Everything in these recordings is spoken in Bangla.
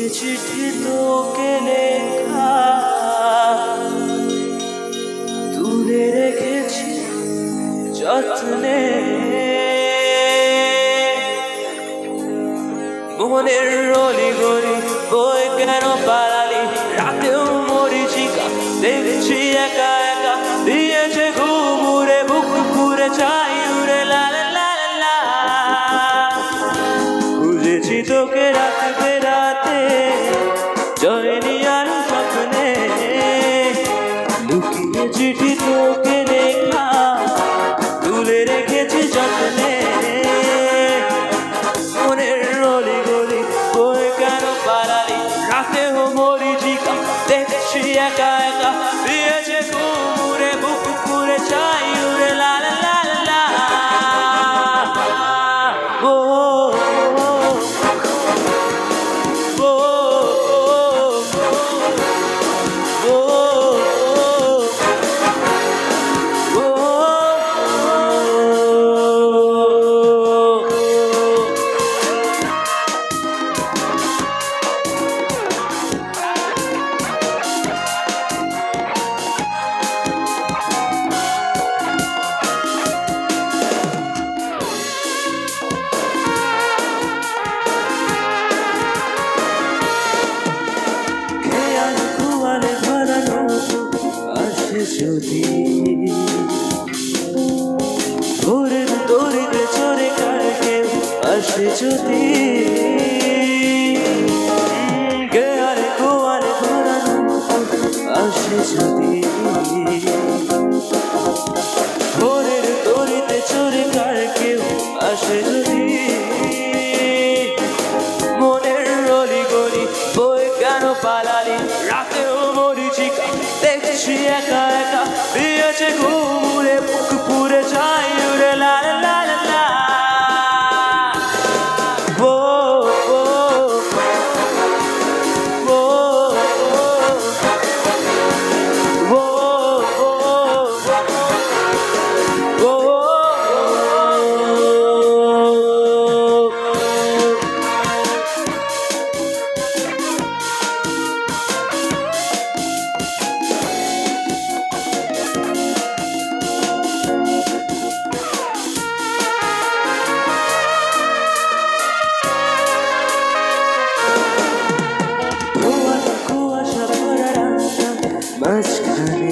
চিঠি তোকে লেখা তুলে রেখেছি যত্নে মনের অলিগলি বই কেন পালালি রাতেও মরিচিকা দেখছি একা একা দিয়েছে ঘুমুরে বুক পুরে চাই উড়ে লা লা লা লা খুঁজেছি তোকে রাতে বেরাতে জয়নি আর স্বপ্নে লুকিয়ে চিঠি তোকে লেখা তুলে রেখেছি যত্নে মনের অলিগলি বই কেন পালালি রাতেও মরিচিকা দেখছি একা একা দিয়েছে ঘুমুরে বুক পুরে চাই উড়ে লা লা লা লা ও যদি ভোরের দড়িতে চড়ে কার কেউ আসে যদি গেয়ারে গোয়ারে ভরানো আসে যদি ভোরের দড়িতে চড়ে কার কেউ আসে যদি মনের অলিগলি বই কেন পালালি রাতেও মরিচিকা দেখছি একা একা দিয়েছে ঘুমুরে বুক পুরে চাই উড়ে লা লা লা লা ও ও ও ও ও মাঝখানে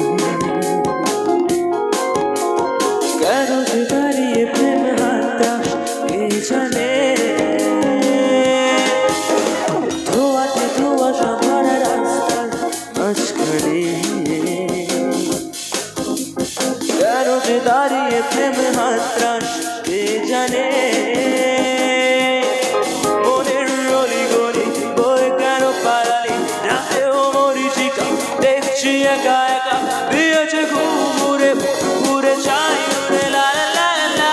কেন যে দাঁড়িয়ে প্রেম হাতটা কে জানে ধোয়াতে ধোঁয়াশা ভরা রাস্তার মাঝখানে কেন যে দাঁড়িয়ে প্রেম হাতটা কে জানে মনের অলিগলি বই কেন পালালি রাতেও মরিচিকা দেখছি একা একা দিয়েছে ঘুমুরে ঘুরে চাই উড়ে লা লা লা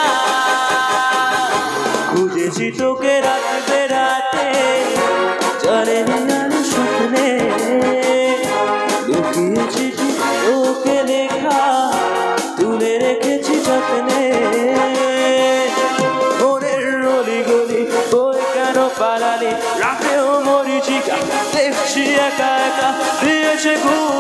খুঁজেছি তোকে রাতে বেরাতে জলেনি আলো স্বপ্নে লুকিয়েছি তোকে লেখা তুলে রেখেছি যত্নে মনের অলিগলি বই কেন পালালি রাতেও মরিচিকা দেখছি একা একা দিয়েছে ঘুম